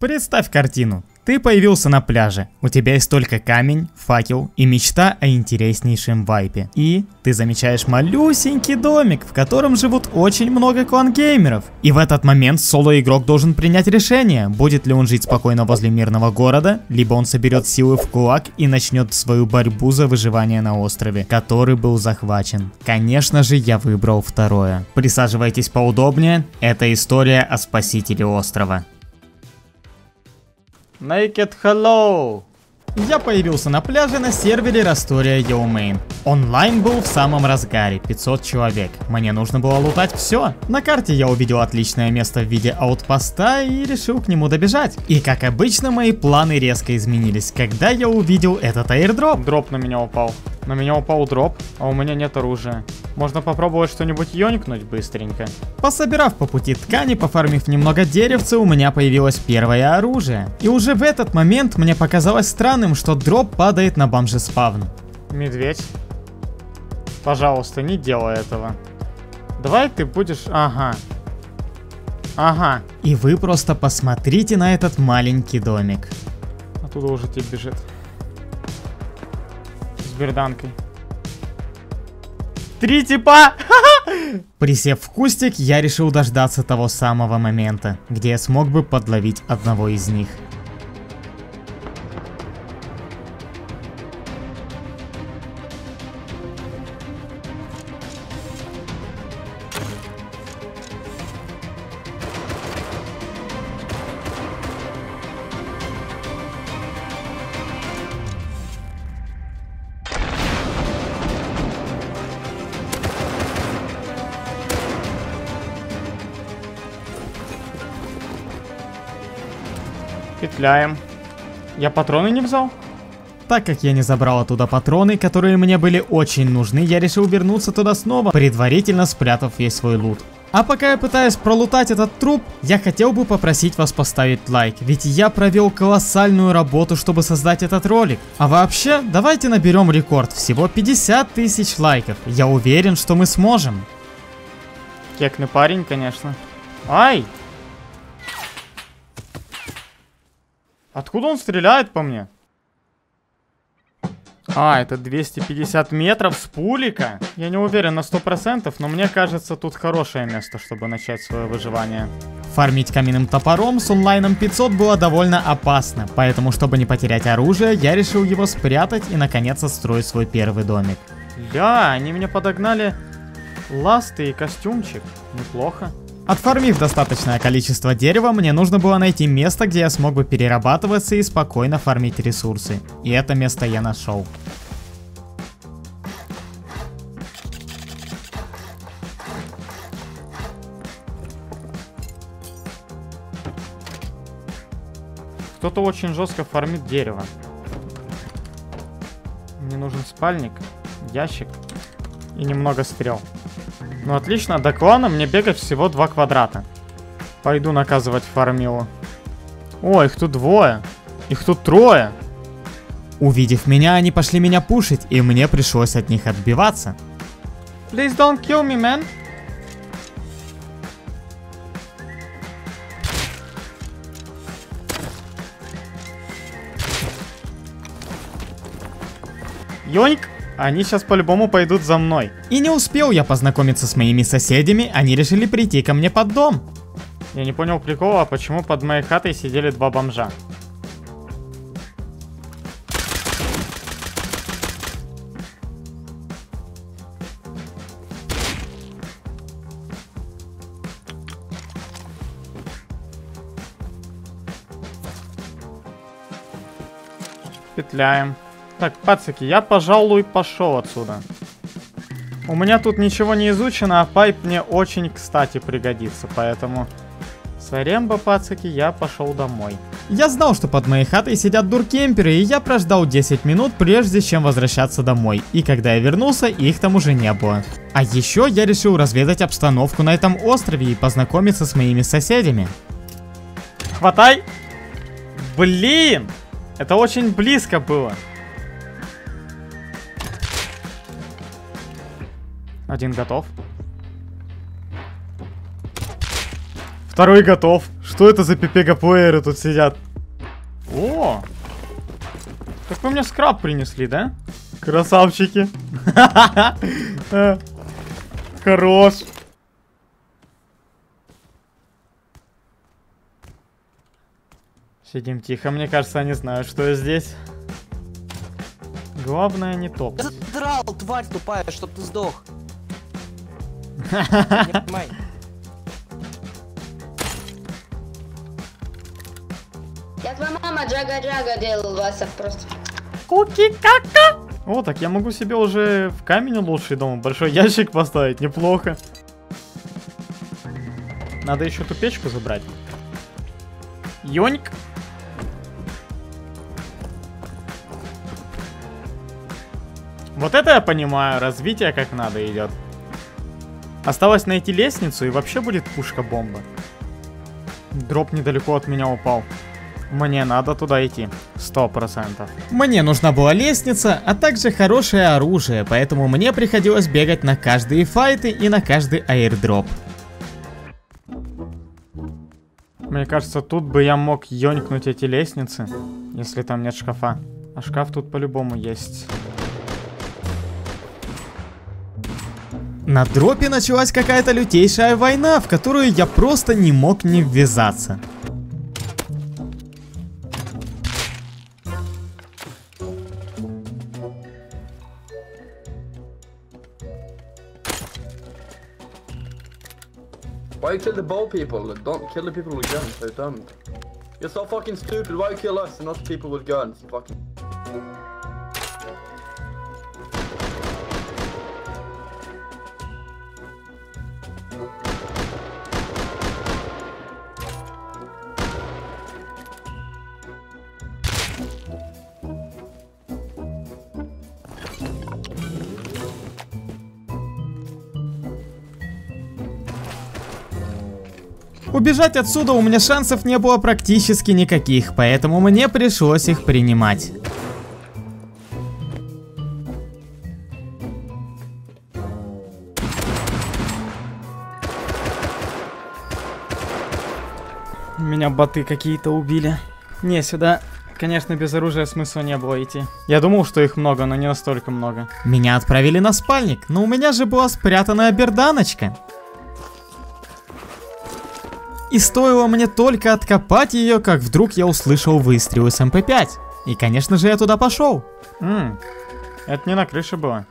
Представь картину. Ты появился на пляже, у тебя есть только камень, факел и мечта о интереснейшем вайпе. И ты замечаешь малюсенький домик, в котором живут очень много клан-геймеров. И в этот момент соло-игрок должен принять решение, будет ли он жить спокойно возле мирного города, либо он соберет силы в кулак и начнет свою борьбу за выживание на острове, который был захвачен. Конечно же, я выбрал второе. Присаживайтесь поудобнее, это история о спасителе острова. Naked Hello! Я появился на пляже на сервере Растория Йоумейн. Онлайн был в самом разгаре, 500 человек. Мне нужно было лутать все. На карте я увидел отличное место в виде аутпоста и решил к нему добежать. И как обычно, мои планы резко изменились, когда я увидел этот аирдроп. Дроп на меня упал. На меня упал дроп, а у меня нет оружия. Можно попробовать что-нибудь ёнькнуть быстренько. Пособирав по пути ткани, пофармив немного деревца, у меня появилось первое оружие. И уже в этот момент мне показалось странным, что дроп падает на бомжеспавн. Медведь, пожалуйста, не делай этого. Давай ты будешь... Ага. Ага. И вы просто посмотрите на этот маленький домик. Оттуда уже тип бежит. С берданкой. 3 типа! Присев в кустик, я решил дождаться того самого момента, где я смог бы подловить одного из них. Петляем. Я патроны не взял? Так как я не забрал оттуда патроны, которые мне были очень нужны, я решил вернуться туда снова, предварительно спрятав весь свой лут. А пока я пытаюсь пролутать этот труп, я хотел бы попросить вас поставить лайк, ведь я провел колоссальную работу, чтобы создать этот ролик. А вообще, давайте наберем рекорд, всего 50 тысяч лайков. Я уверен, что мы сможем. Кекный парень, конечно. Ай! Откуда он стреляет по мне? А, это 250 метров с пулика? Я не уверен на 100%, но мне кажется, тут хорошее место, чтобы начать свое выживание. Фармить каменным топором с онлайном 500 было довольно опасно, поэтому, чтобы не потерять оружие, я решил его спрятать и наконец отстроить свой первый домик. Ля, они мне подогнали ласты и костюмчик. Неплохо. Отфармив достаточное количество дерева, мне нужно было найти место, где я смог бы перерабатываться и спокойно фармить ресурсы. И это место я нашел. Кто-то очень жестко фармит дерево. Мне нужен спальник, ящик и немного стрел. Ну отлично, до клана мне бегать всего 2 квадрата. Пойду наказывать фармилу. О, их тут 2. Их тут 3. Увидев меня, они пошли меня пушить, и мне пришлось от них отбиваться. Please don't kill me, man. Йоник! Они сейчас по-любому пойдут за мной. И не успел я познакомиться с моими соседями, они решили прийти ко мне под дом. Я не понял прикола, почему под моей хатой сидели 2 бомжа. Петляем. Так, пацаки, я, пожалуй, пошел отсюда. У меня тут ничего не изучено, а пайп мне очень, кстати, пригодится, поэтому... Саремба, пацаки, я пошел домой. Я знал, что под моей хатой сидят дуркемперы, и я прождал 10 минут, прежде чем возвращаться домой. И когда я вернулся, их там уже не было. А еще я решил разведать обстановку на этом острове и познакомиться с моими соседями. Хватай! Блин! Это очень близко было. Один готов. Второй готов. Что это за пипегаплееры тут сидят? О! Так вы мне скраб принесли, да? Красавчики. Хорош. Сидим тихо, мне кажется, они знают, что я здесь. Главное не топ. Я задрал, тварь тупая, чтоб ты сдох. Не понимай. Я твоя мама джага-джага делал вас просто. Куки-кака! О, так я могу себе уже в камень лучший дом большой ящик поставить, неплохо. Надо еще ту печку забрать. Ёньк! Вот это я понимаю, развитие как надо идет. Осталось найти лестницу и вообще будет пушка-бомба. Дроп недалеко от меня упал. Мне надо туда идти, 100%. Мне нужна была лестница, а также хорошее оружие, поэтому мне приходилось бегать на каждые файты и на каждый аирдроп. Мне кажется, тут бы я мог ёнькнуть эти лестницы, если там нет шкафа. А шкаф тут по-любому есть. На дропе началась какая-то лютейшая война, в которую я просто не мог не ввязаться. Why you kill the bow people? Don't kill the people with guns, they're dumb. You're so fucking stupid, why you kill us and not the people with guns? Fucking... Убежать отсюда у меня шансов не было практически никаких, поэтому мне пришлось их принимать. Меня боты какие-то убили. Не, сюда, конечно, без оружия смысла не было идти. Я думал, что их много, но не настолько много. Меня отправили на спальник, но у меня же была спрятанная берданочка. И стоило мне только откопать ее, как вдруг я услышал выстрел с МП5. И, конечно же, я туда пошел. Это не на крыше было.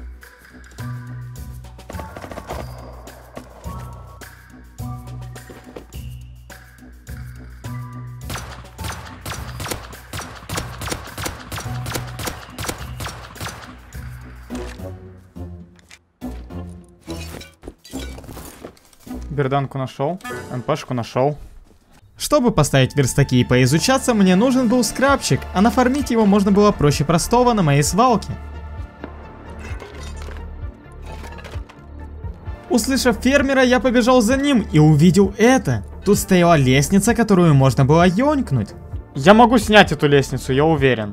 Берданку нашел, МПшку нашел. Чтобы поставить верстаки и поизучаться, мне нужен был скрабчик, а нафармить его можно было проще простого на моей свалке. Услышав фермера, я побежал за ним и увидел это. Тут стояла лестница, которую можно было ёнькнуть. Я могу снять эту лестницу, я уверен.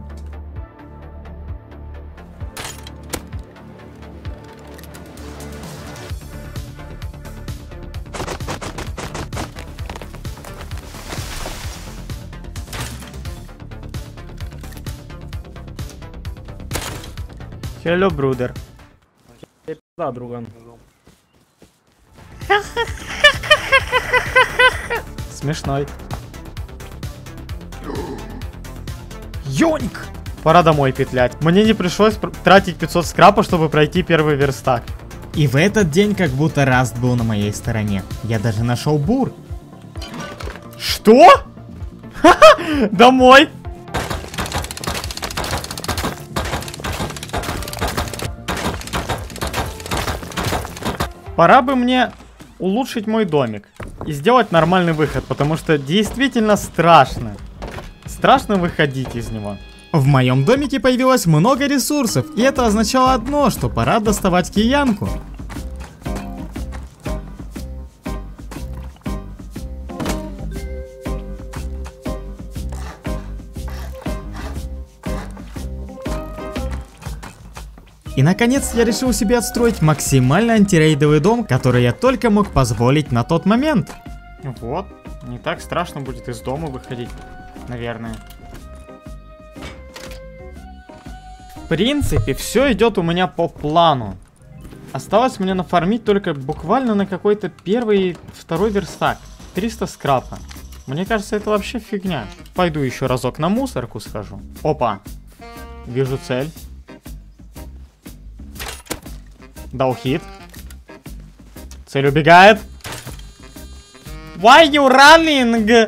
Hello, брудер. Да, друган. Смешной. Ёньк! Пора домой петлять. Мне не пришлось тратить 500 скрапа, чтобы пройти первый верстак. И в этот день как будто Раст был на моей стороне. Я даже нашел бур. Что? Домой! Пора бы мне улучшить мой домик и сделать нормальный выход, потому что действительно страшно. Страшно выходить из него. В моем домике появилось много ресурсов, и это означало одно, что пора доставать киянку. И наконец я решил себе отстроить максимально антирейдовый дом, который я только мог позволить на тот момент. Вот, Не так страшно будет из дома выходить, наверное. В принципе, все идет у меня по плану. Осталось мне нафармить только буквально на какой-то первый и второй верстак. 300 скрапа. Мне кажется, это вообще фигня. Пойду еще разок на мусорку схожу. Опа. Вижу цель. Дал хит. Цель убегает. Why you running?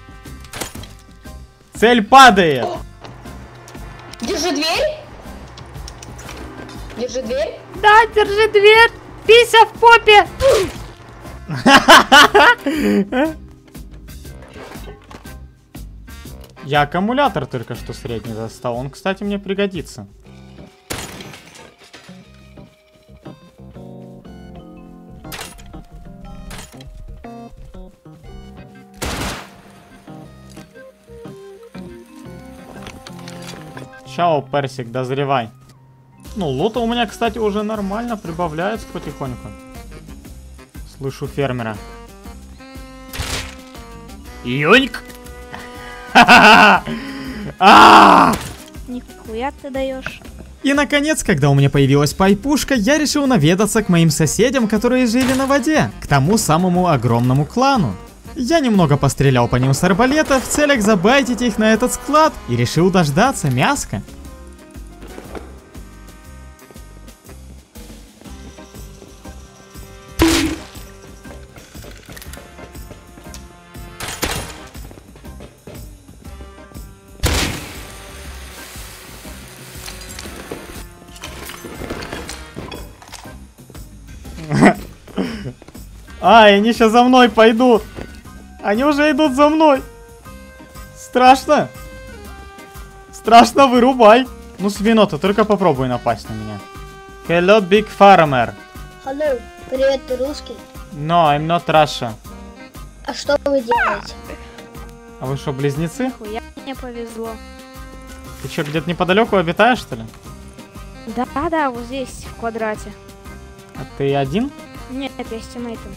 Цель падает. Держи дверь. Держи дверь. Да, держи дверь. Пися в попе. Я аккумулятор только что средний достал. Он, кстати, мне пригодится. Чао, персик, дозревай. Ну, лута у меня, кстати, уже нормально прибавляется потихоньку. Слышу фермера. Ёньк! Нихуя ты даешь. И наконец, когда у меня появилась пайпушка, я решил наведаться к моим соседям, которые жили на воде, к тому самому огромному клану. Я немного пострелял по ним с арбалета в целях забайтить их на этот склад и решил дождаться мяска. Ай, они сейчас за мной пойдут. Они уже идут за мной. Страшно. Страшно, вырубай. Ну, свинота, только попробуй напасть на меня. Hello, big farmer. Hello, привет, ты русский? No, I'm not Russia. А что вы делаете? А вы что, близнецы? Хуя мне повезло. Ты что, где-то неподалеку обитаешь, что ли? Да, вот здесь, в квадрате. А ты один? Нет, я с тиммейтом.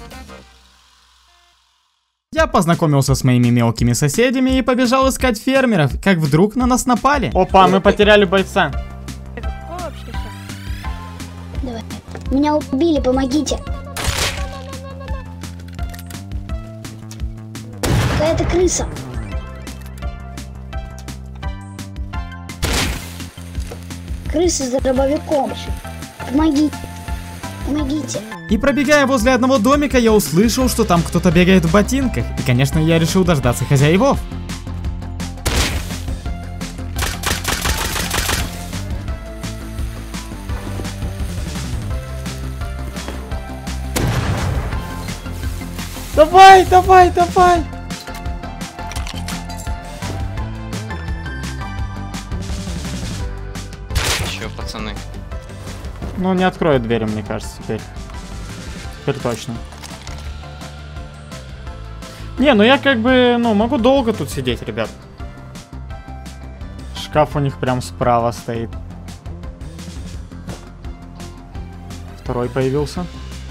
Я познакомился с моими мелкими соседями и побежал искать фермеров, как вдруг на нас напали. Опа, мы потеряли бойца. Какой вообще шаг? Давай. Меня убили, помогите. Какая-то крыса. Крыса с дробовиком. Помогите. Помогите. И пробегая возле одного домика, я услышал, что там кто-то бегает в ботинках. И, конечно, я решил дождаться хозяевов. Давай, давай, давай! Чё, пацаны? Ну, не откроет двери, мне кажется, теперь. Теперь точно. Не, ну я как бы, ну, могу долго тут сидеть, ребят. Шкаф у них прям справа стоит. Второй появился.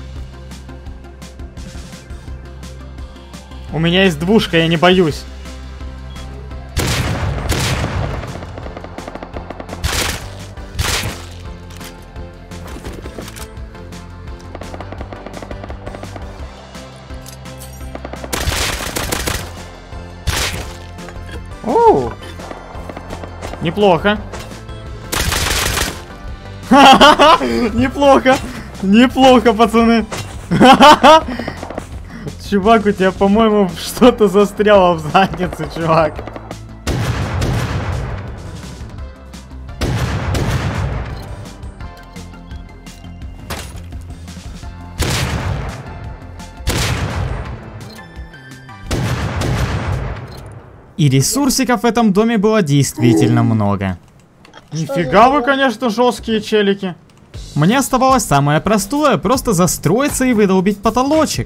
У меня есть двушка, я не боюсь. Оу! Неплохо. Неплохо. Неплохо, пацаны. Чувак, у тебя, по-моему, что-то застряло в заднице, чувак. И ресурсиков в этом доме было действительно много. Нифига вы, конечно, жесткие челики. Мне оставалось самое простое, просто застроиться и выдолбить потолочек.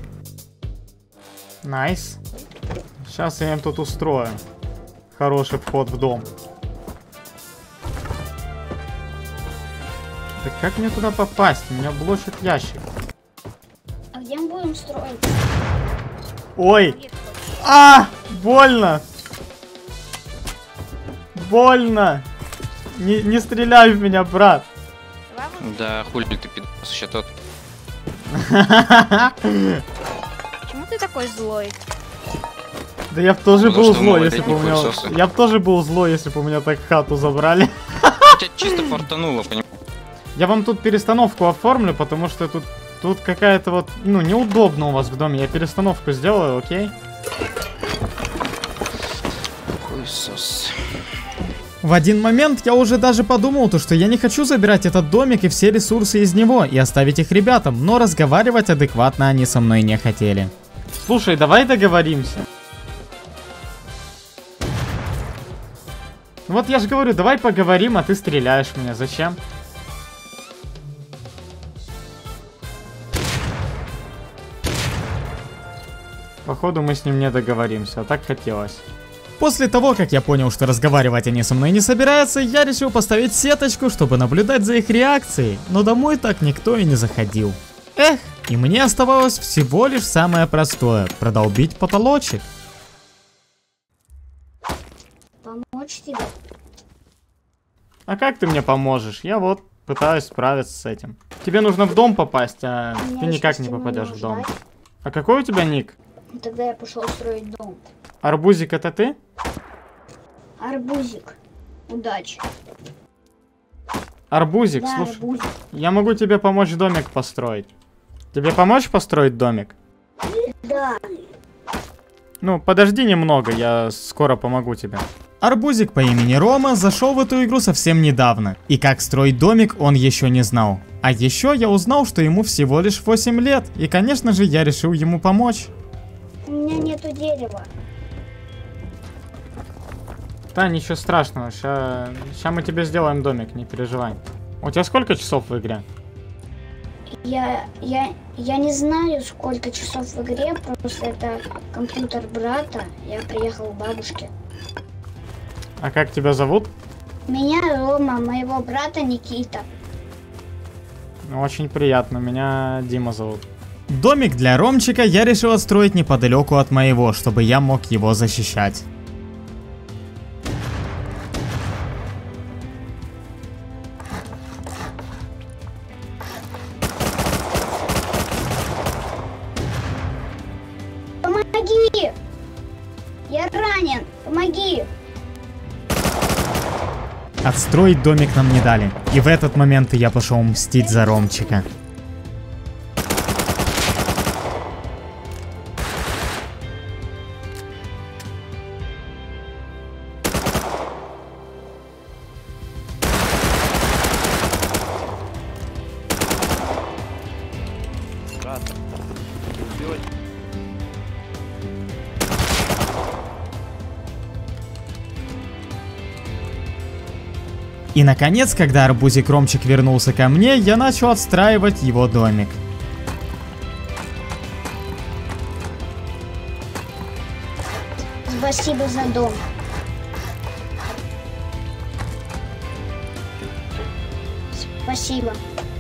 Найс. Сейчас я им тут устрою. Хороший вход в дом. Да как мне туда попасть? Меня блочит ящик. А где мы будем строить? Ой! А! Больно! Больно! Не стреляй в меня, брат! Да, хули ты пидос, еще тот. Почему ты такой злой? Да я б тоже Потому был что злой, мы если бы у меня... хуесосы. Я б тоже был злой, если бы у меня так хату забрали. Тебя чисто фартануло, понимаешь? Я вам тут перестановку оформлю, потому что тут какая-то вот... Ну, неудобно у вас в доме. Я перестановку сделаю, окей? Хуесос. В один момент я уже даже подумал, что я не хочу забирать этот домик и все ресурсы из него и оставить их ребятам, но разговаривать адекватно они со мной не хотели. Слушай, давай договоримся. Вот я же говорю, давай поговорим, а ты стреляешь меня. Зачем? Походу мы с ним не договоримся, а так хотелось. После того, как я понял, что разговаривать они со мной не собираются, я решил поставить сеточку, чтобы наблюдать за их реакцией, но домой так никто и не заходил. Эх, и мне оставалось всего лишь самое простое — продолбить потолочек. Помочь тебе? А как ты мне поможешь? Я вот пытаюсь справиться с этим. Тебе нужно в дом попасть, а Меня ты никак не ещё попадешь в дом. ждать. А какой у тебя ник? Тогда я пошел строить дом. Арбузик, это ты? Арбузик. Удачи. Арбузик, Да, слушай, арбузик. я могу тебе помочь домик построить. Тебе помочь построить домик? Да. Ну, подожди немного, я скоро помогу тебе. Арбузик по имени Рома зашел в эту игру совсем недавно, и как строить домик он еще не знал. А еще я узнал, что ему всего лишь 8 лет, и конечно же я решил ему помочь. У меня нету дерева. Да, ничего страшного, ща мы тебе сделаем домик, не переживай. У тебя сколько часов в игре? Я не знаю, сколько часов в игре, просто это компьютер брата. Я приехал к бабушке. А как тебя зовут? Меня Рома, моего брата Никита. Ну, очень приятно, меня Дима зовут. Домик для Ромчика я решил отстроить неподалеку от моего, чтобы я мог его защищать. Помоги! Я ранен! Помоги! Отстроить домик нам не дали, и в этот момент я пошел мстить за Ромчика. И наконец, когда арбузик Ромчик вернулся ко мне, я начал отстраивать его домик. Спасибо за дом. Спасибо.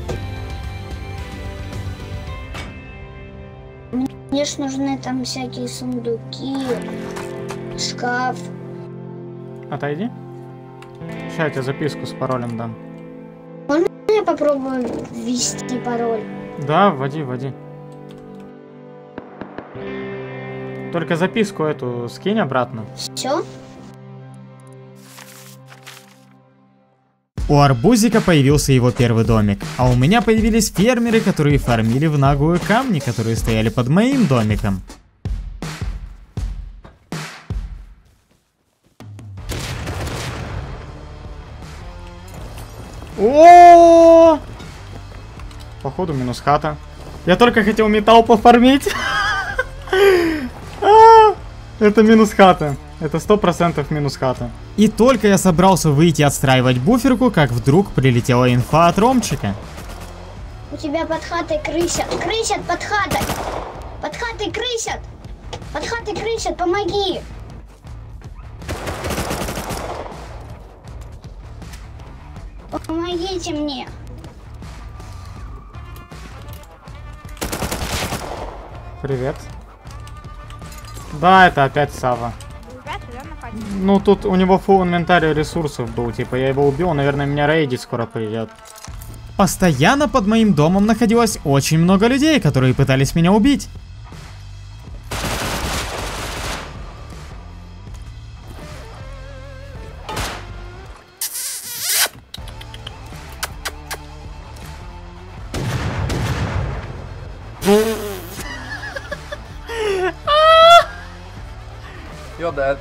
Мне ж нужны там всякие сундуки, шкаф. Отойди. Сейчас я тебе записку с паролем дам. Я попробую ввести пароль. Да, вводи, вводи. Только записку эту скинь обратно. Все? У арбузика появился его первый домик, а у меня появились фермеры, которые фармили в наглую камни, которые стояли под моим домиком. О! Походу минус хата. Я только хотел металл пофармить. Это минус хата. Это 100% минус хата. И только я собрался выйти отстраивать буферку, как вдруг прилетела инфа от Ромчика. У тебя под хатой крысят. Крысят под хатой. Под хатой крысят. Под хатой крысят. Помоги. Помогите мне. Привет. Да, это опять Сава. Ребята, да, нападем? Ну, тут у него фул инвентарь ресурсов был, типа, я его убил, наверное, меня рейдить скоро придет. Постоянно под моим домом находилось очень много людей, которые пытались меня убить. You're dead.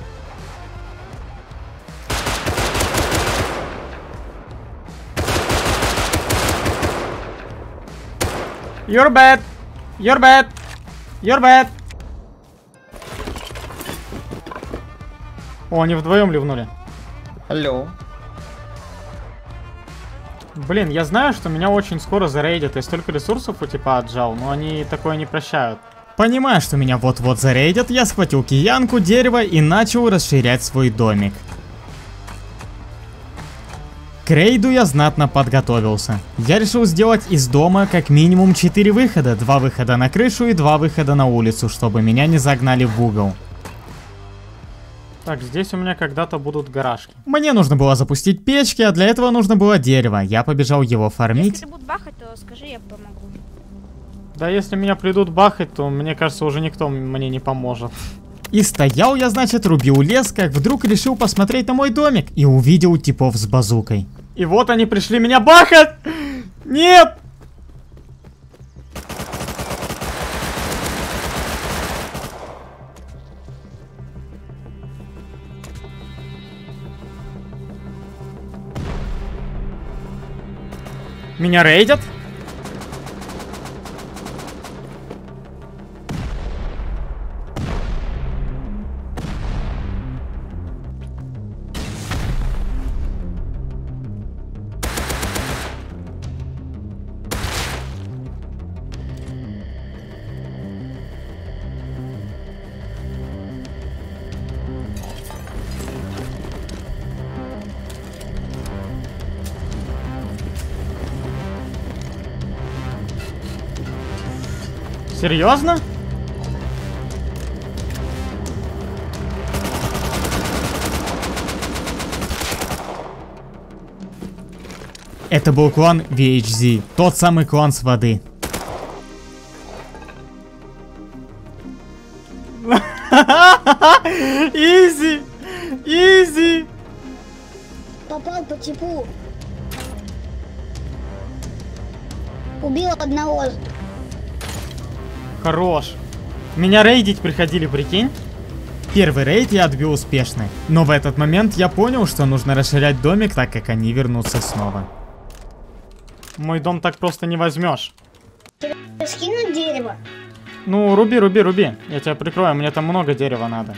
You're bad! You're bad! You're bad! О, они вдвоем ливнули. Алло. Блин, я знаю, что меня очень скоро зарейдят. Я столько ресурсов у типа отжал, но они такое не прощают. Понимая, что меня вот-вот зарейдят, я схватил киянку, дерево и начал расширять свой домик. К рейду я знатно подготовился. Я решил сделать из дома как минимум 4 выхода. 2 выхода на крышу и 2 выхода на улицу, чтобы меня не загнали в угол. Так, здесь у меня когда-то будут гаражки. Мне нужно было запустить печки, а для этого нужно было дерево. Я побежал его Если фармить. ты будешь бахать, то скажи, я помогу. Да если меня придут бахать, то мне кажется, уже никто мне не поможет. И стоял я, значит, рубил лес, как вдруг решил посмотреть на мой домик и увидел типов с базукой. И вот они пришли меня бахать! Нет! Меня рейдят? Серьезно? Это был клан VHZ, тот самый клан с воды. Изи! Изи! Попал по типу. Убил одного. Хорош. Меня рейдить приходили, прикинь? Первый рейд я отбил успешно, но в этот момент я понял, что нужно расширять домик, так как они вернутся снова. Мой дом так просто не возьмешь. Скинуть дерево. Ну, руби, руби, руби. Я тебя прикрою, мне там много дерева надо.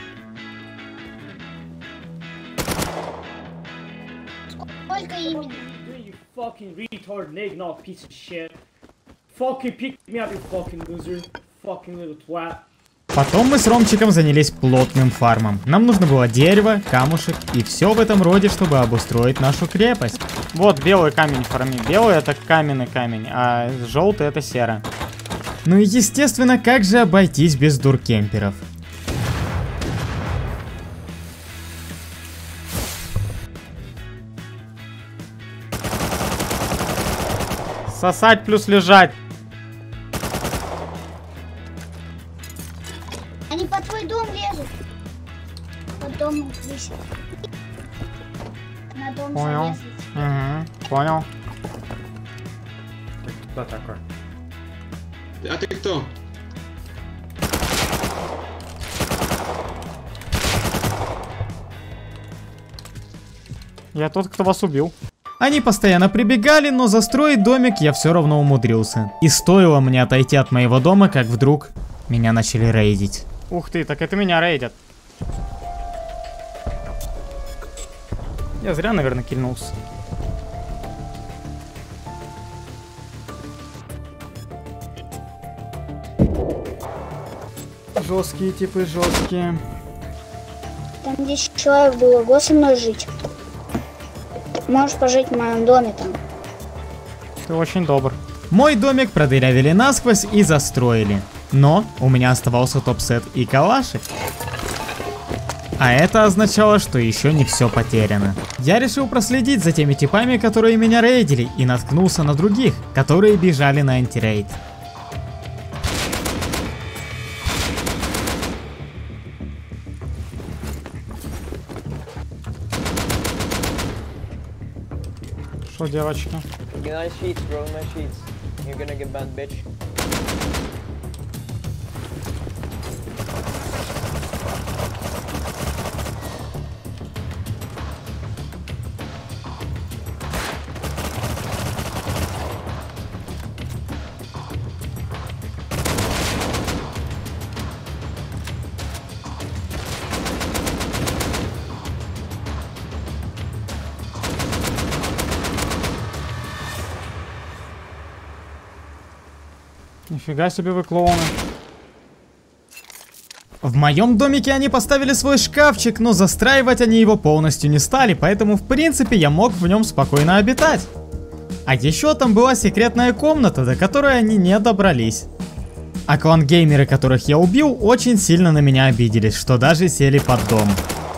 Сколько именно? You fucking retard, nigga, piece of shit. Fucking pick me up, you fucking loser. Fucking little twat. Потом мы с Ромчиком занялись плотным фармом. Нам нужно было дерево, камушек и все в этом роде, чтобы обустроить нашу крепость. Вот белый камень фарми. Белый это каменный камень, а желтый это сера. Ну и естественно, как же обойтись без дуркемперов? Сосать плюс лежать. Они под твой дом лезут. Под домом висят. На дом Понял. залезли. Угу, понял. Кто такой? А ты кто? Я тот, кто вас убил. Они постоянно прибегали, но застроить домик я все равно умудрился. И стоило мне отойти от моего дома, как вдруг меня начали рейдить. Ух ты, так это меня рейдят. Я зря, наверное, кильнулся. Жесткие типы, жесткие. Там 10 человек было, го со мной жить. Можешь пожить в моем доме там. Ты очень добр. Мой домик продырявили насквозь и застроили. Но у меня оставался топ-сет и калашик. А это означало, что еще не все потеряно. Я решил проследить за теми типами, которые меня рейдили, и наткнулся на других, которые бежали на антирейд. Что, девочки? Nice sheets, bro, nice sheets. You're gonna get banned, bitch. Нифига себе вы клоуны. В моем домике они поставили свой шкафчик, но застраивать они его полностью не стали, поэтому в принципе я мог в нем спокойно обитать. А еще там была секретная комната, до которой они не добрались. А клан-геймеры, которых я убил, очень сильно на меня обиделись, что даже сели под дом.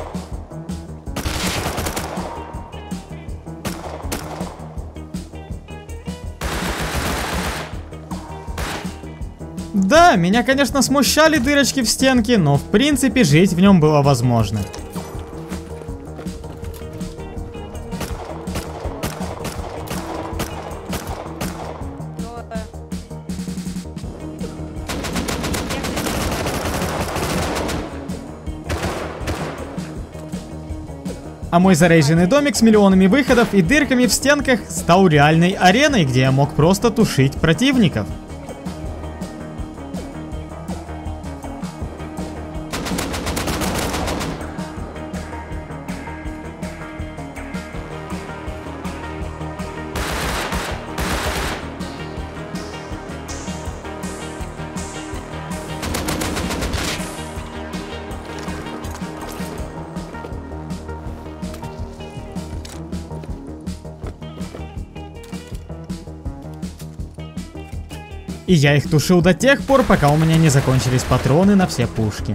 Да, меня, конечно, смущали дырочки в стенке, но в принципе жить в нем было возможно. А мой зарейженный домик с миллионами выходов и дырками в стенках стал реальной ареной, где я мог просто тушить противников. И я их тушил до тех пор, пока у меня не закончились патроны на все пушки.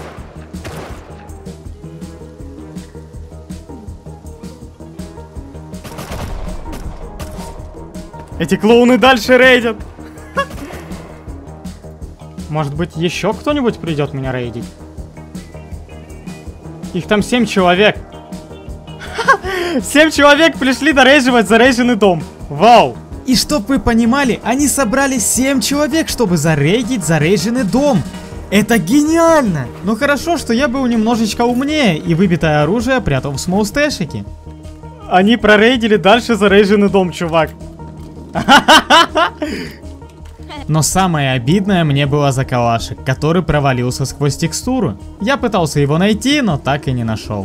Эти клоуны дальше рейдят. Может быть, еще кто-нибудь придет меня рейдить? Их там 7 человек. 7 человек пришли дорейживать зарейженный дом. Вау. И чтоб вы понимали, они собрали 7 человек, чтобы зарейдить зарейженный дом. Это гениально! Но хорошо, что я был немножечко умнее и выбитое оружие прятал в смолстэшике. Они прорейдили дальше зарейженный дом, чувак. Но самое обидное мне было за калашик, который провалился сквозь текстуру. Я пытался его найти, но так и не нашел.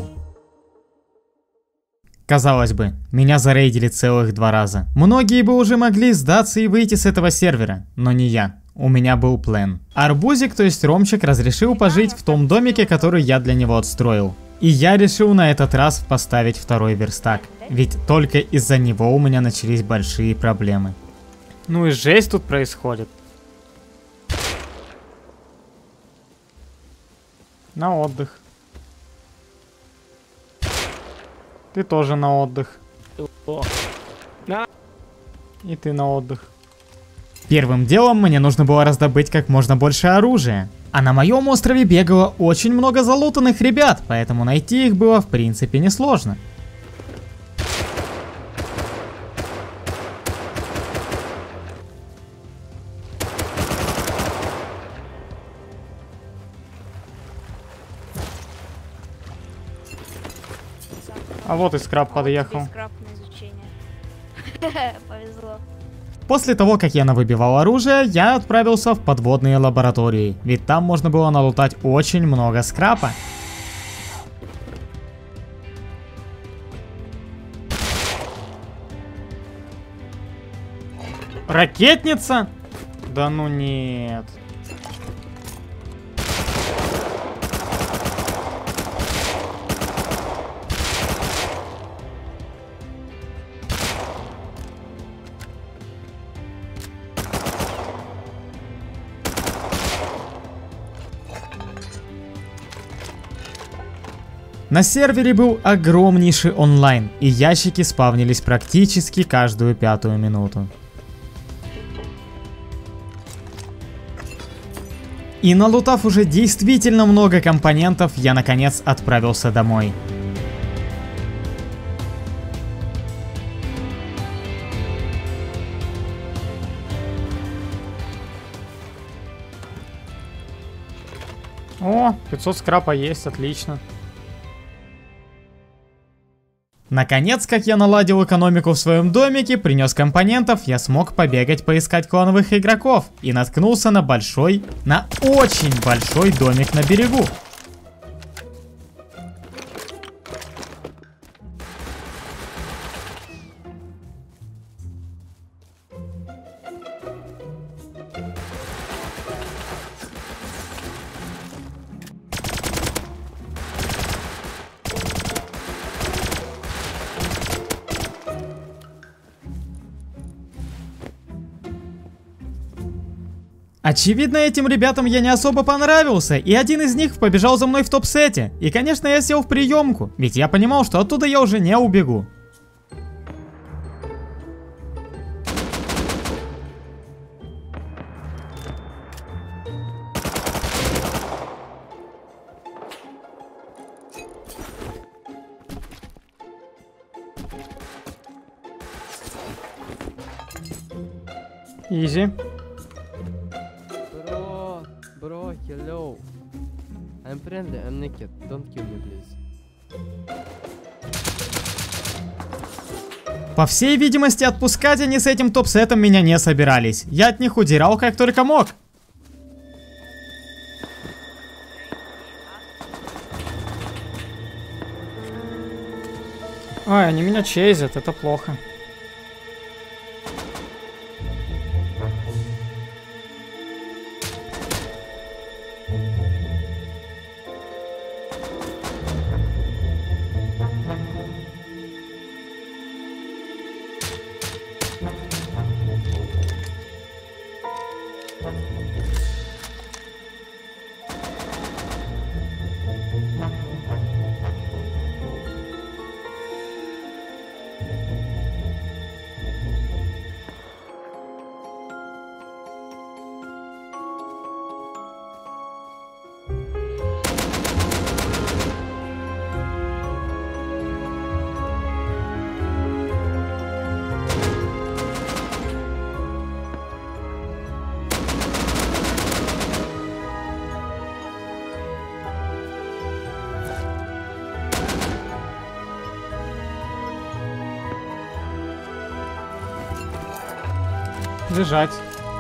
Казалось бы, меня зарейдили целых 2 раза. Многие бы уже могли сдаться и выйти с этого сервера, но не я. У меня был план. Арбузик, то есть Ромчик, разрешил пожить в том домике, который я для него отстроил. И я решил на этот раз поставить 2-й верстак. Ведь только из-за него у меня начались большие проблемы. Ну и жесть тут происходит. На отдых. Ты тоже на отдых. И ты на отдых. Первым делом мне нужно было раздобыть как можно больше оружия. А на моем острове бегало очень много залутанных ребят, поэтому найти их было в принципе несложно. А вот и скраб подъехал. Скраб на изучение. Повезло. После того, как я навыбивал оружие, я отправился в подводные лаборатории, ведь там можно было налутать очень много скрапа. Ракетница? Да ну нет. На сервере был огромнейший онлайн, и ящики спавнились практически каждую 5-ю минуту. И налутав уже действительно много компонентов, я наконец отправился домой. О, 500 скрапа есть, отлично. Наконец, как я наладил экономику в своем домике, принес компонентов, я смог побегать поискать клановых игроков и наткнулся на очень большой домик на берегу. Очевидно, этим ребятам я не особо понравился, и один из них побежал за мной в топ-сете. И, конечно, я сел в приемку, ведь я понимал, что оттуда я уже не убегу. Изи. Bro, hello. I'm friendly, I'm naked. Don't kill me, please. По всей видимости, отпускать они с этим топ-сетом меня не собирались. Я от них удирал как только мог. Ой, они меня чейзят, это плохо. Лежать.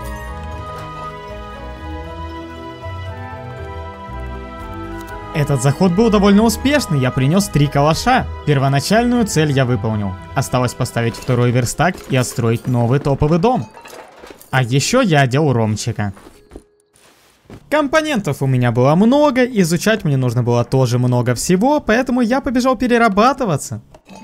Этот заход был довольно успешный, я принес 3 калаша. Первоначальную цель я выполнил. Осталось поставить второй верстак и отстроить новый топовый дом. А еще я одел Ромчика. Компонентов у меня было много, изучать мне нужно было тоже много всего, поэтому я побежал перерабатываться.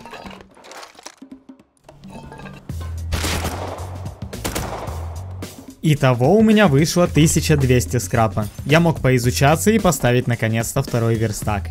Итого у меня вышло 1200 скрапа. Я мог поизучаться и поставить наконец-то второй верстак.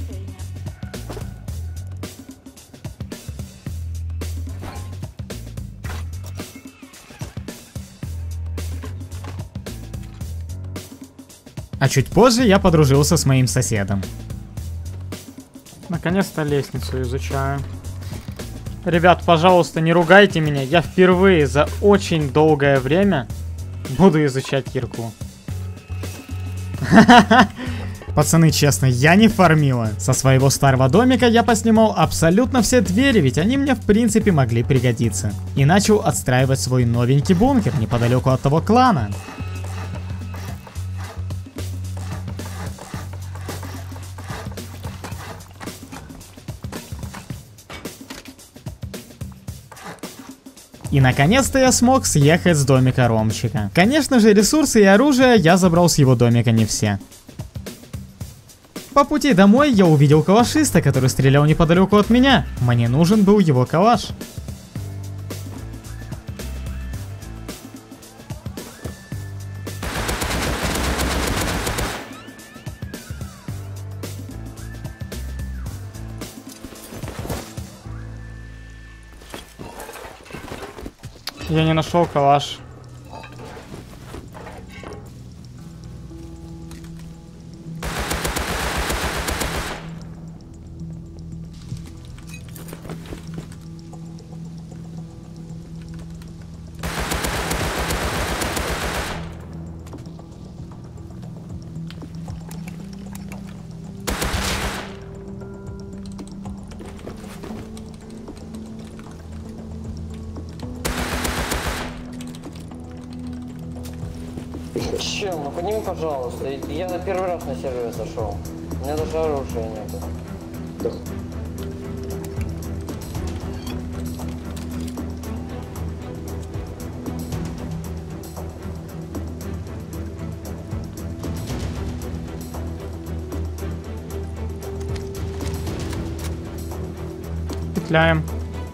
А чуть позже я подружился с моим соседом. Наконец-то лестницу изучаю. Ребят, пожалуйста, не ругайте меня. Я впервые за очень долгое время буду изучать кирку. Пацаны, честно, я не фармила. Со своего старого домика я поснимал абсолютно все двери, ведь они мне в принципе могли пригодиться. И начал отстраивать свой новенький бункер неподалеку от того клана. И наконец-то я смог съехать с домика Ромчика. Конечно же, ресурсы и оружие я забрал с его домика не все. По пути домой я увидел калашиста, который стрелял неподалеку от меня. Мне нужен был его калаш. Я не нашел калаш. Чел, ну подними, пожалуйста. Я на первый раз на сервер зашел. У меня даже оружия нету. Петляем.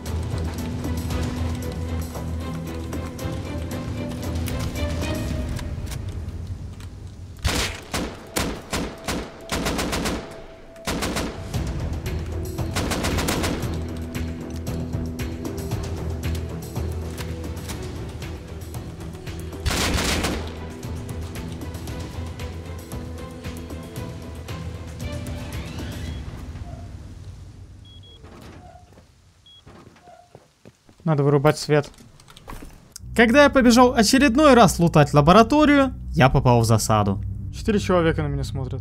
Надо вырубать свет. Когда я побежал очередной раз лутать лабораторию, я попал в засаду. 4 человека на меня смотрят.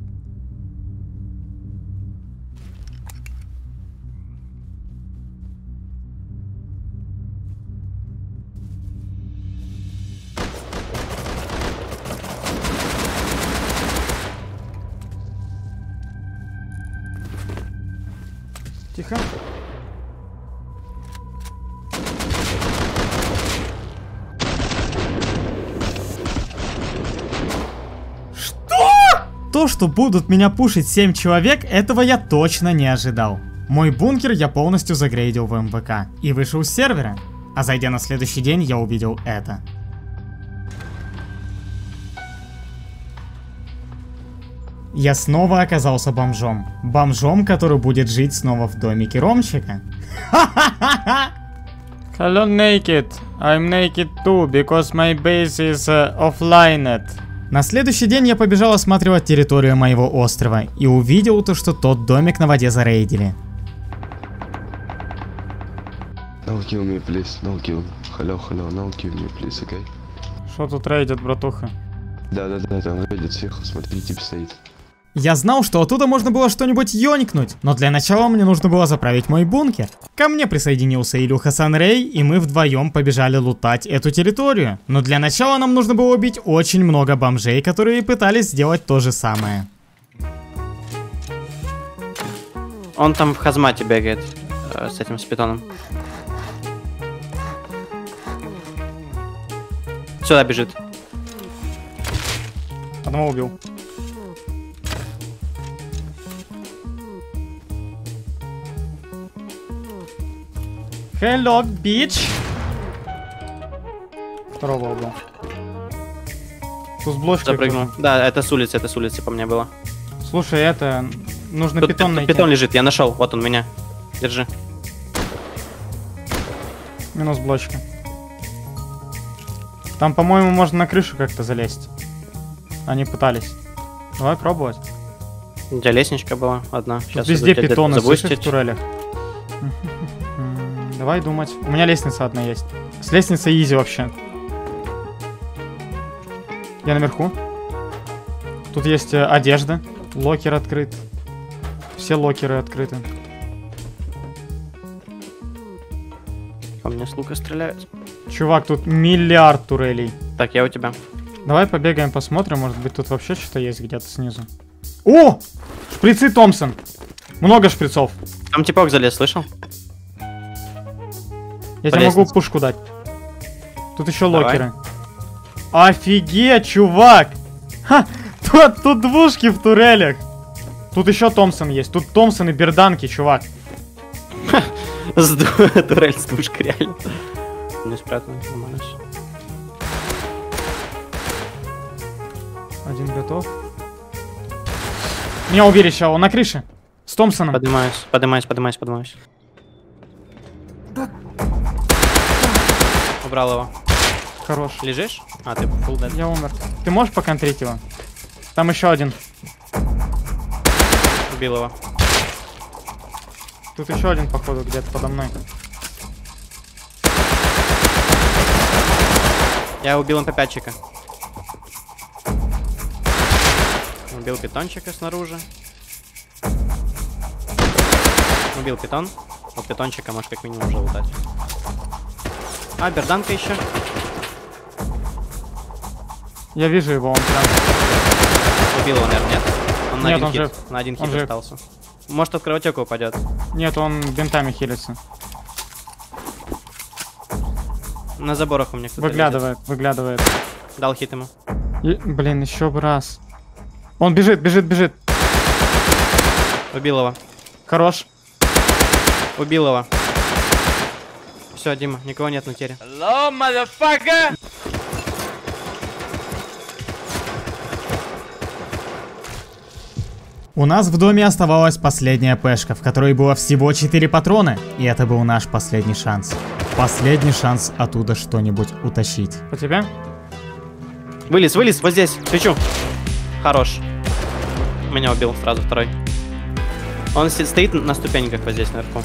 Тихо. То, что будут меня пушить 7 человек, этого я точно не ожидал. Мой бункер я полностью загрейдил в МВК и вышел с сервера. А зайдя на следующий день, я увидел это. Я снова оказался бомжом. Бомжом, который будет жить снова в домике Ромчика. Hello naked. I'm naked too, because my base is offlined. На следующий день я побежал осматривать территорию моего острова и увидел то, что тот домик на воде зарейдили. No kill me, please. No kill. Hello, no kill me, please, okay? Что тут рейдят, братуха? Да, там рейдят сверху, смотри, тип стоит. Я знал, что оттуда можно было что-нибудь ёникнуть, но для начала мне нужно было заправить мой бункер. Ко мне присоединился Илюха Санрей, и мы вдвоем побежали лутать эту территорию. Но для начала нам нужно было убить очень много бомжей, которые пытались сделать то же самое. Он там в хазмате бегает с этим питоном. Сюда бежит. Одного убил. Hello, bitch. Второго убил. Тут с блочкой. Запрыгнул. Да, это с улицы по мне было. Слушай, это... Нужно тут питон найти. Питон лежит, я нашел. Вот он меня. Держи. Минус блочка. Там, по-моему, можно на крышу как-то залезть. Они пытались. Давай пробовать. У тебя лестничка была одна. Сейчас везде питоны, слышишь, в турелях. Давай думать. У меня лестница одна есть. С лестницей изи вообще. Я наверху. Тут есть одежда. Локер открыт. Все локеры открыты. По мне с лука стреляют. Чувак, тут миллиард турелей. Так, я у тебя. Давай побегаем, посмотрим. Может быть, тут вообще что-то есть где-то снизу. О! Шприцы Томпсон. Много шприцов. Там типок залез, слышал? Я тебе могу пушку дать. Тут еще локеры. Офигеть, чувак! Ха! Тут двушки в турелях. Тут еще Томпсон есть. Тут Томпсон и берданки, чувак. Турель с двушкой, реально. Не спрятан, нормально. Один готов. Меня убили сейчас, он на крыше. С Томпсоном. Поднимаюсь. Убрал его. Хорош. Лежишь? А, ты full dead. Я умер. Ты можешь поконтрить его? Там еще один. Убил его. Тут еще один, походу, где-то подо мной. Я убил МП5-чика. Убил питончика снаружи. Убил питон. Вот питончика можешь как минимум уже лутать. А, берданка еще. Я вижу его, он прям... Убил его, наверное, нет. Он на нет, один он хит. жив. На один Он хит жив. остался. Может, от кровотека упадет. Нет, он бинтами хилится. На заборах у меня кто-то Выглядывает, выглядывает. Дал хит ему. Блин, еще бы раз. Он бежит, бежит, бежит. Убил его. Хорош. Убил его. Все, Дима, никого нет на тере. Hello, motherfucker! У нас в доме оставалась последняя пешка, в которой было всего 4 патрона, и это был наш последний шанс. Последний шанс оттуда что-нибудь утащить. По тебе? Вылез, вылез, вот здесь, свечу. Хорош. Меня убил сразу второй. Он стоит на ступеньках вот здесь наверху.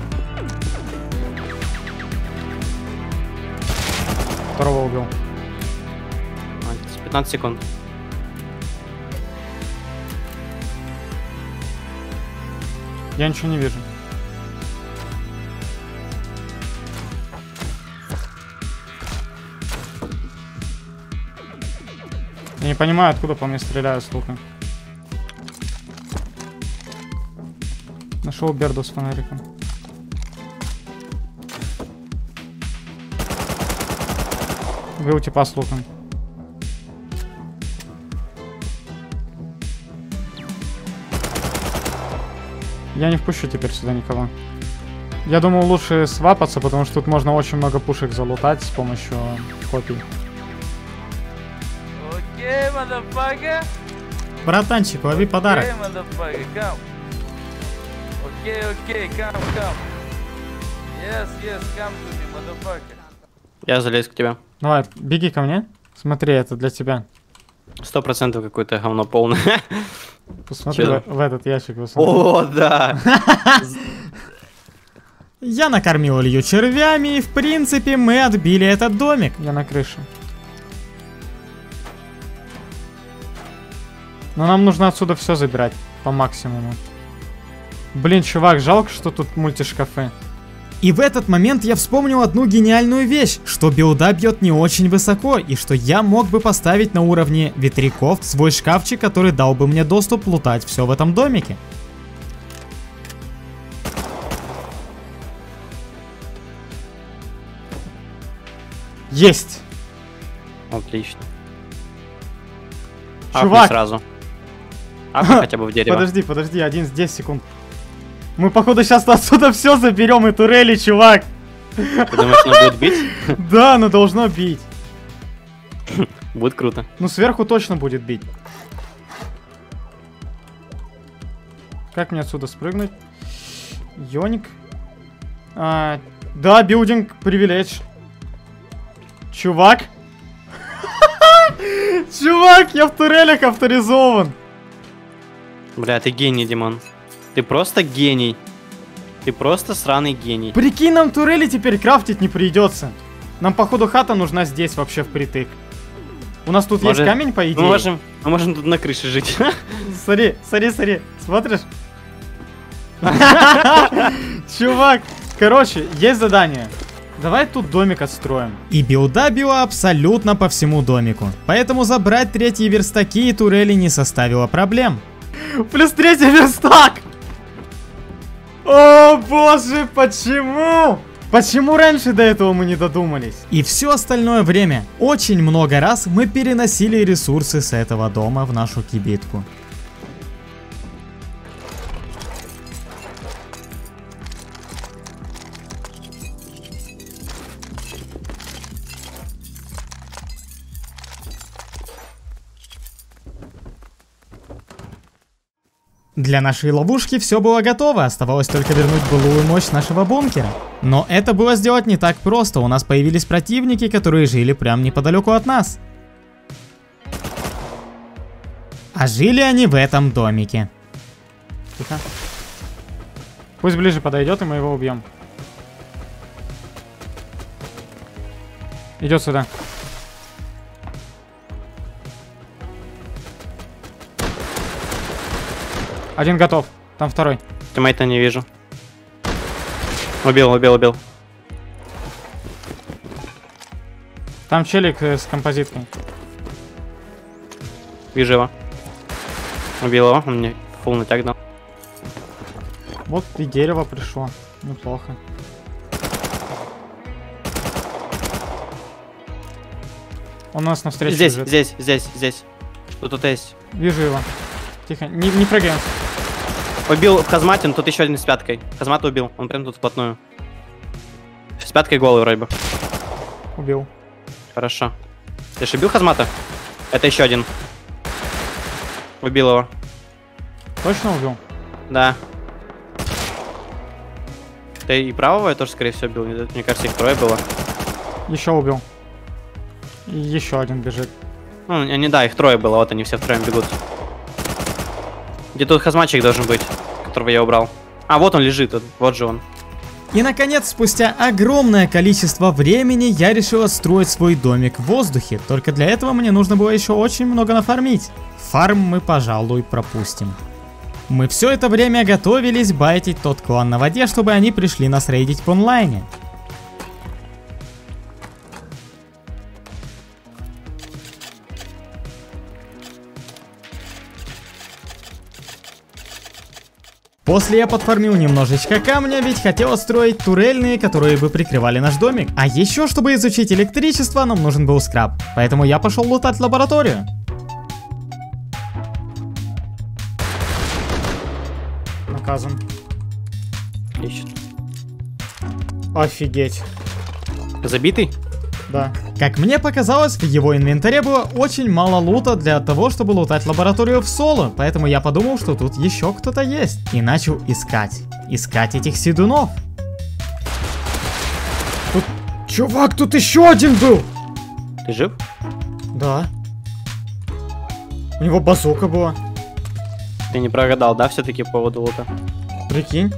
Второго убил. 15 секунд. Я ничего не вижу. Я не понимаю, откуда по мне стреляют с лука. Нашел Берду с фонариком. Убил типа с луком. Я не впущу теперь сюда никого. Я думаю, лучше свапаться, потому что тут можно очень много пушек залутать с помощью копий. Окей, motherfucker. Братанчик, лови подарок. Окей, motherfucker, come. Окей, окей, come. Yes, come to me, motherfucker. Я залез к тебе. Давай, беги ко мне. Смотри, это для тебя. 100% какое-то говно полное. Посмотри в этот ящик. О, да. Я накормил Илью червями, и в принципе мы отбили этот домик. Я на крыше. Но нам нужно отсюда все забирать по максимуму. Блин, чувак, жалко, что тут мультишкафы. И в этот момент я вспомнил одну гениальную вещь, что билда бьет не очень высоко, и что я мог бы поставить на уровне ветряков свой шкафчик, который дал бы мне доступ лутать все в этом домике. Есть! Отлично. Чувак! Сразу. Хотя бы в дерево. Подожди, 10 секунд. Мы, походу, сейчас отсюда все заберем и турели, чувак. Ты думаешь, оно будет бить? Да, оно должно бить. Будет круто. Ну, сверху точно будет бить. Как мне отсюда спрыгнуть? Йоник. Да, билдинг, привилегь. Чувак. Чувак, я в турелях авторизован. Бля, ты гений, Димон. Ты просто гений. Ты просто сраный гений. Прикинь, нам турели теперь крафтить не придется. Нам, походу, хата нужна здесь вообще впритык. У нас тут есть камень, по идее. Мы можем тут на крыше жить. Смотри. Смотришь? Чувак, короче, есть задание. Давай тут домик отстроим. И билда била абсолютно по всему домику. Поэтому забрать третьи верстаки и турели не составило проблем. Плюс 3-й верстак! О боже, почему? Почему раньше до этого мы не додумались? И все остальное время, очень много раз мы переносили ресурсы с этого дома в нашу кибитку. Для нашей ловушки все было готово, оставалось только вернуть былую мощь нашего бункера. Но это было сделать не так просто, у нас появились противники, которые жили прямо неподалеку от нас. А жили они в этом домике. Тихо. Пусть ближе подойдет, и мы его убьем. Идет сюда. Один готов. Там второй. Тиммейта не вижу. Убил. Там челик с композиткой. Вижу его. Убил его, он мне фул натяг дал. Вот и дерево пришло. Неплохо. Он у нас навстречу бежит. Здесь. Тут есть. Вижу его. Тихо, не прыгаем. Убил в казмате, но тут еще один с пяткой. Казмата убил, он прям тут вплотную. С пяткой голый вроде бы. Убил. Хорошо. Ты же убил казмата? Это еще один. Убил его. Точно убил? Да. Ты и правого я тоже, скорее всего, убил. Мне кажется, их трое было. Еще убил. И еще один бежит. Ну, не, да, их трое было, вот они все втроем бегут. Где тут хазматчик должен быть, которого я убрал? А, вот он лежит, вот же он. И наконец, спустя огромное количество времени, я решил отстроить свой домик в воздухе. Только для этого мне нужно было еще очень много нафармить. Фарм мы, пожалуй, пропустим. Мы все это время готовились байтить тот клан на воде, чтобы они пришли нас рейдить в онлайне. После я подфармил немножечко камня, ведь хотел строить турельные, которые бы прикрывали наш домик. А еще, чтобы изучить электричество, нам нужен был скраб. Поэтому я пошел лутать лабораторию. Наказан. Ищет. Офигеть. Забитый? Да. Как мне показалось, в его инвентаре было очень мало лута для того, чтобы лутать лабораторию в соло, поэтому я подумал, что тут еще кто-то есть. И начал искать. Искать этих седунов. Тут... Чувак, тут еще один был! Ты жив? Да. У него базука была. Ты не прогадал, да, все-таки по поводу лута? Прикинь.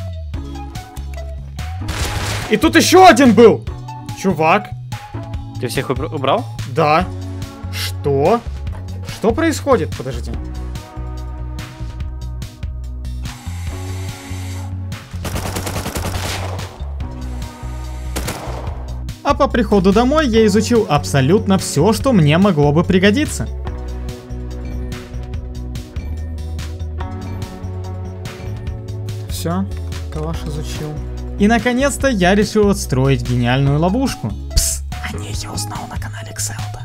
И тут еще один был! Чувак. Ты всех убрал? Да. Что? Что происходит? Подожди. А по приходу домой я изучил абсолютно все, что мне могло бы пригодиться. Все, калаш изучил. И наконец-то я решил отстроить гениальную ловушку. Пс, о ней я узнал на канале Кселда.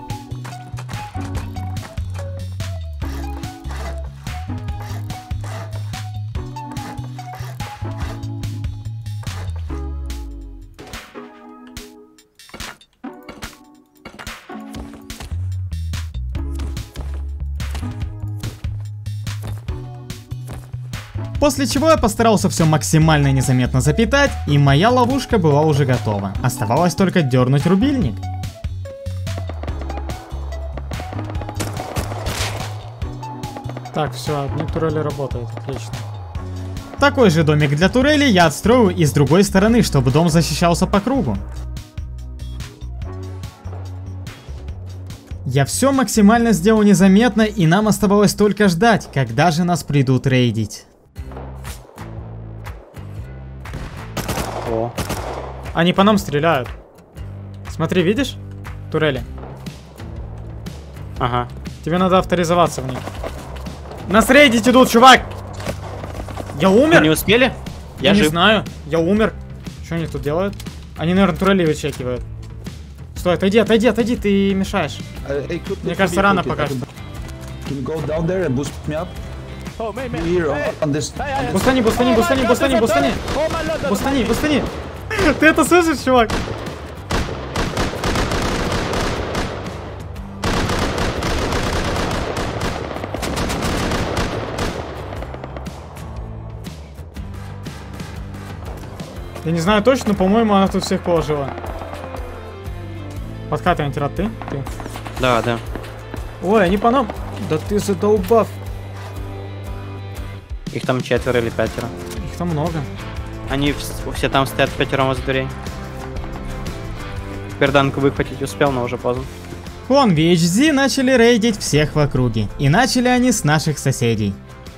После чего я постарался все максимально незаметно запитать, и моя ловушка была уже готова. Оставалось только дернуть рубильник. Так, все, одни турели работают, отлично. Такой же домик для турели я отстрою и с другой стороны, чтобы дом защищался по кругу. Я все максимально сделал незаметно, и нам оставалось только ждать, когда же нас придут рейдить. О. Они по нам стреляют. Смотри, видишь? Турели. Ага. Тебе надо авторизоваться в них. Нас рейдить идут, чувак! Я умер? Вы не успели? Я не знаю. Я умер. Что они тут делают? Они, наверное, турели вычекивают. Стой, отойди, ты мешаешь. Мне кажется, рано пока что. Бустани. Ты это слышишь, чувак? Я не знаю точно, но, по-моему, она тут всех положила. Подкатывай, антирад, ты? Да, да. Ой, они по нам. Да ты задолбав. Их там 4 или 5. Их там много. Они все там стоят 5 возле дверей. Перданку выхватить успел, но уже поздно. Хон VHZ начали рейдить всех в округе. И начали они с наших соседей.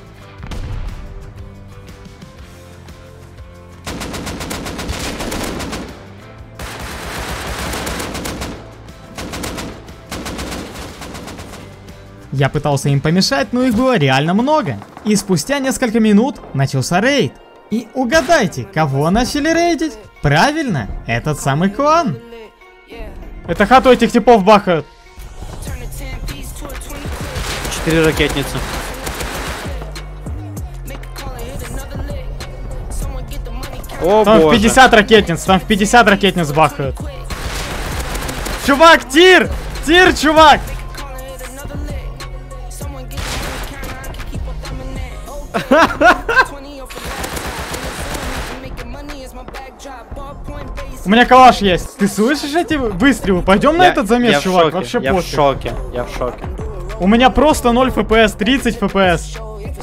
Я пытался им помешать, но их было реально много. И спустя несколько минут начался рейд. И угадайте, кого начали рейдить? Правильно, этот самый клан. Это хату этих типов бахают. 4 ракетницы. О, там боже. в 50 ракетниц, там в 50 ракетниц бахают. Чувак, тир! Тир, чувак! У меня калаш есть. Ты слышишь эти выстрелы? Пойдем на этот замес, чувак. Вообще я пофиг. в шоке, я в шоке. У меня просто 0 FPS, 30 FPS.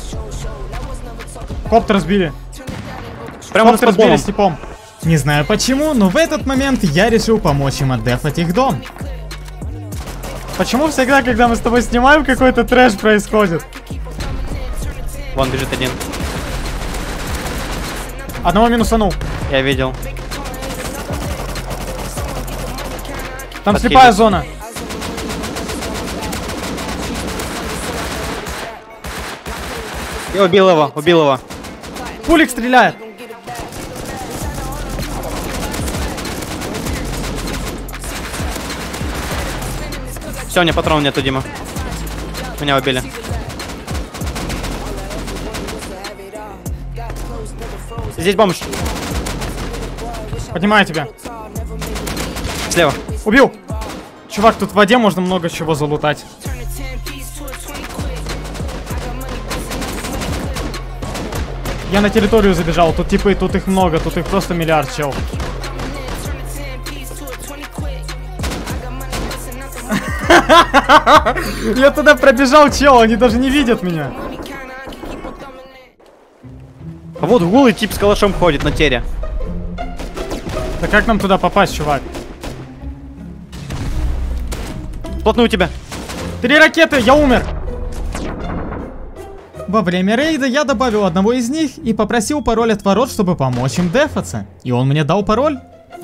Коптер сбили. Прямо Коптер с сбили бомбом. с типом. Не знаю почему, но в этот момент я решил помочь им отдефать их дом. Почему всегда, когда мы с тобой снимаем, какой-то трэш происходит? Вон бежит один. Одного минусанул. Я видел. Там Подкинь. слепая зона. Я убил его, убил его. Пулик стреляет. Все, у меня патронов нету, Дима. Меня убили. Здесь бомж. Поднимаю тебя. Слева. Убил. Чувак, тут в воде можно много чего залутать. Я на территорию забежал. Тут типы, тут их много. Тут их просто миллиард, чел. Я туда пробежал, чел. Они даже не видят меня. А вот голый тип с калашом ходит на тере. Да как нам туда попасть, чувак? Плотную тебя. 3 ракеты, я умер. Во время рейда я добавил одного из них и попросил пароль от ворот, чтобы помочь им дефаться. И он мне дал пароль.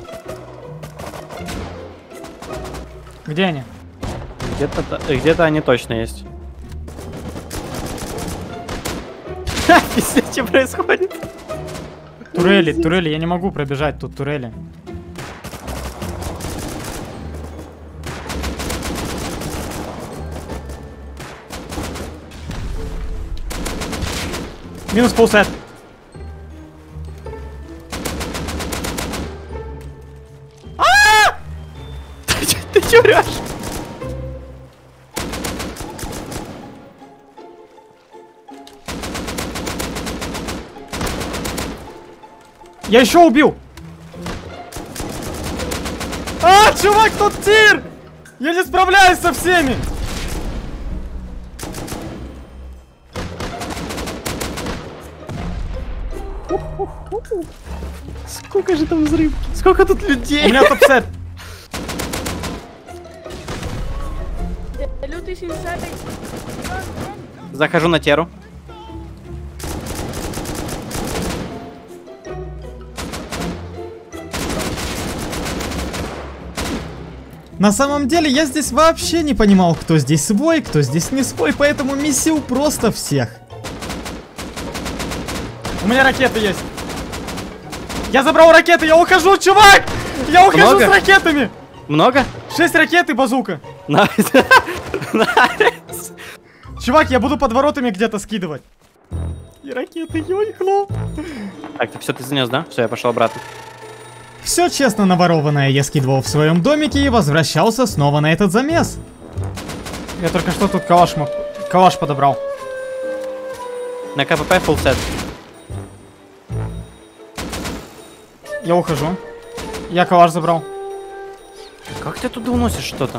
Где они? Где-то они точно есть. Ха, пиздец, что происходит? Турели, турели, я не могу пробежать, тут турели. Минус полсет. Ты чё врешь? Я еще убил. Чувак, тут тир! Я не справляюсь со всеми. Сколько же там взрывки? Сколько тут людей? У меня топ-сет. Захожу на теру. На самом деле я здесь вообще не понимал, кто здесь свой, кто здесь не свой, поэтому месил просто всех. У меня ракеты есть. Я забрал ракеты, я ухожу, чувак! Я ухожу Много? с ракетами! Много? 6 ракет и базука. Найс. Чувак, я буду под воротами где-то скидывать. И ракеты, ёйкло. Так, ты все, ты занес, да? Все, я пошел обратно. Все честно наворованное я скидывал в своем домике и возвращался снова на этот замес. Я только что тут калаш подобрал. На КПП full set. Я ухожу. Я калаш забрал. Как ты туда уносишь что-то?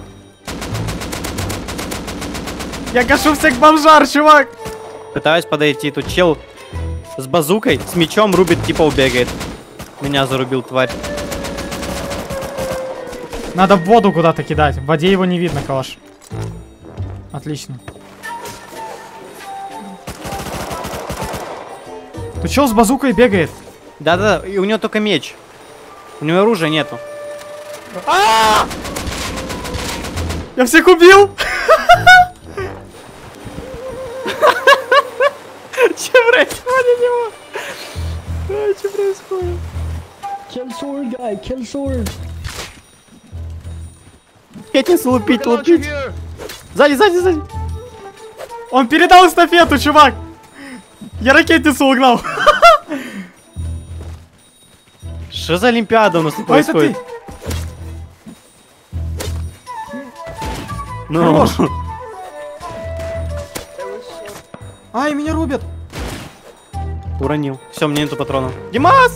Я гашу всех бомжар, чувак! Пытаюсь подойти, тут чел с базукой, с мечом рубит, типа убегает. Меня зарубил, тварь. Надо в воду куда-то кидать. В воде его не видно, калаш. Отлично. Тут чел с базукой бегает. Да-да, и у него только меч. У него оружия нету. Я всех убил! Че происходит его? Че происходит? Kill sword, guy, kill sword. Пятницу лупить, лупить. Сзади, сзади, сзади. Он передал эстафету, чувак. Я ракетницу угнал. Что за Олимпиада у нас тут происходит? Ну. Хорош. Ай, меня рубят. Уронил. Все, мне нету патронов. Димас!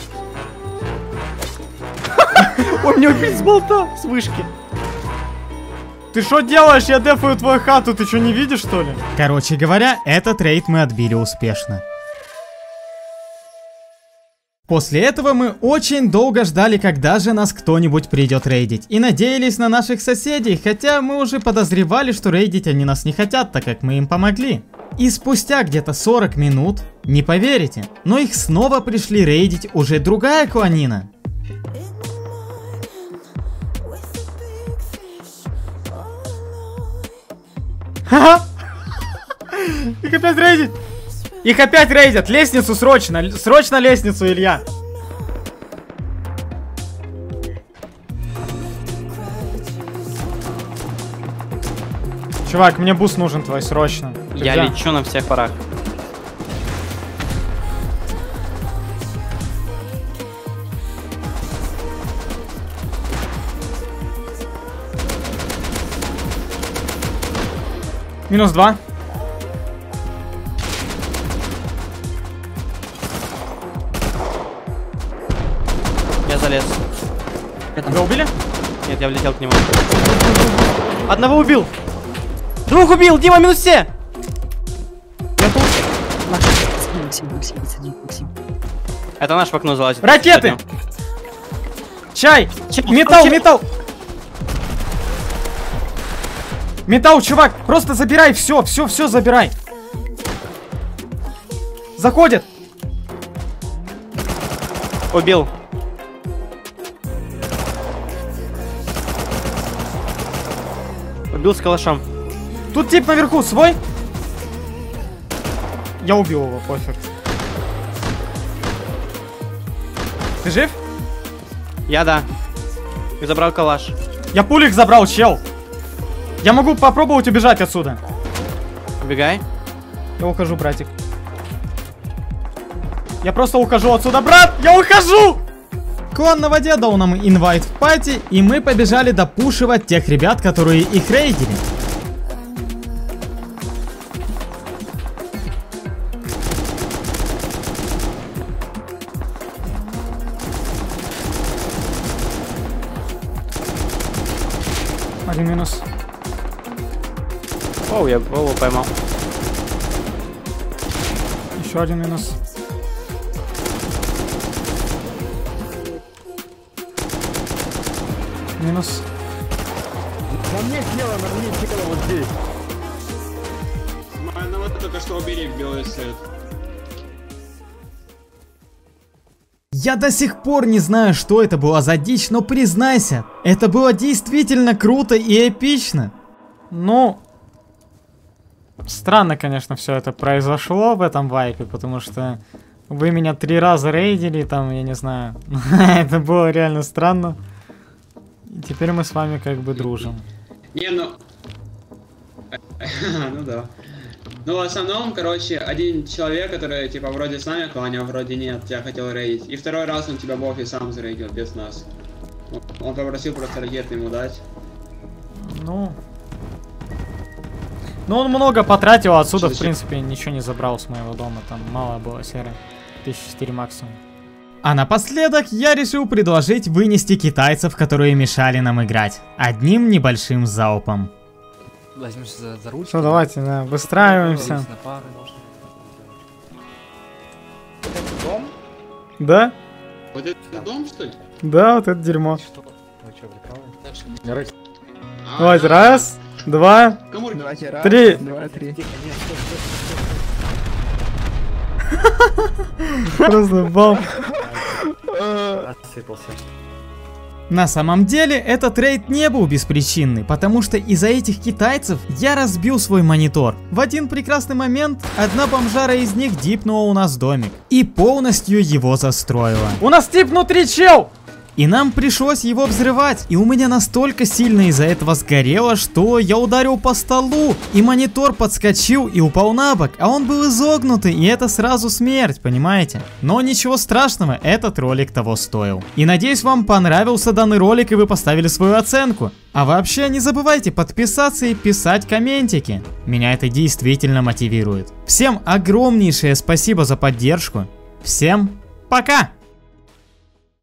Он меня убил с болта, с вышки. Ты что делаешь? Я дефаю твою хату, ты что, не видишь, что ли? Короче говоря, этот рейд мы отбили успешно. После этого мы очень долго ждали, когда же нас кто-нибудь придет рейдить. И надеялись на наших соседей, хотя мы уже подозревали, что рейдить они нас не хотят, так как мы им помогли. И спустя где-то 40 минут, не поверите, но их снова пришли рейдить уже другая кланина. Ха-ха! Их опять рейдят! Их опять рейдят! Лестницу срочно! Срочно лестницу, Илья! Чувак, мне буст нужен твой, срочно. Я лечу на всех парах. Минус 2. Я залез. Вы убили? Нет, я влетел к нему. Одного убил! Двух убил! Дима, минус все! Я тут. Это наш в окно залазит. Ракеты! Чай! Металл, металл! Металл, чувак! Просто забирай все, все забирай! Заходит! Убил. Убил с калашом. Тут тип наверху, свой? Я убил его, пофиг. Ты жив? Я да. И забрал калаш. Я пулик забрал, чел. Я могу попробовать убежать отсюда. Убегай. Я ухожу, братик. Я просто ухожу отсюда, брат! Я ухожу! Клан на воде дал нам инвайт в пати, и мы побежали допушивать тех ребят, которые их рейдили. Один минус. Оу, я голову поймал. Еще один минус. Минус. На мне тело, на мне тело вот здесь. Одного только что убили в белый свет. Я до сих пор не знаю, что это была за дичь, но признайся, это было действительно круто и эпично. Ну, странно, конечно, все это произошло в этом вайпе, потому что вы меня 3 раза рейдили, там, я не знаю. Это было реально странно. И теперь мы с вами как бы дружим. Не, ну... Ну да. Ну, в основном, короче, один человек, который, типа, вроде с нами кланил, вроде нет, тебя хотел рейдить. И второй раз он тебя в офис сам зарейдил, без нас. Он попросил просто ракеты ему дать. Ну, он много потратил, отсюда, в принципе, ничего не забрал с моего дома. Там мало было серы. 1004 максимум. А напоследок я решил предложить вынести китайцев, которые мешали нам играть, одним небольшим залпом. Возьмемся за ручку. Что, давайте, да, выстраиваемся. Дом? Да? Вот это дом, что ли? Да, вот это дерьмо. Вы что, прикалываетесь? Давайте, раз, два, Давайте, раз, три. два, три. Просто бомб. Рассыпался. На самом деле, этот рейд не был беспричинный, потому что из-за этих китайцев я разбил свой монитор. В один прекрасный момент одна бомжара из них дипнула у нас домик и полностью его застроила. У нас тип внутри, чел! И нам пришлось его взрывать, и у меня настолько сильно из-за этого сгорело, что я ударил по столу, и монитор подскочил и упал на бок, а он был изогнутый, и это сразу смерть, понимаете? Но ничего страшного, этот ролик того стоил. И надеюсь, вам понравился данный ролик, и вы поставили свою оценку. А вообще, не забывайте подписаться и писать комментики. Меня это действительно мотивирует. Всем огромнейшее спасибо за поддержку. Всем пока!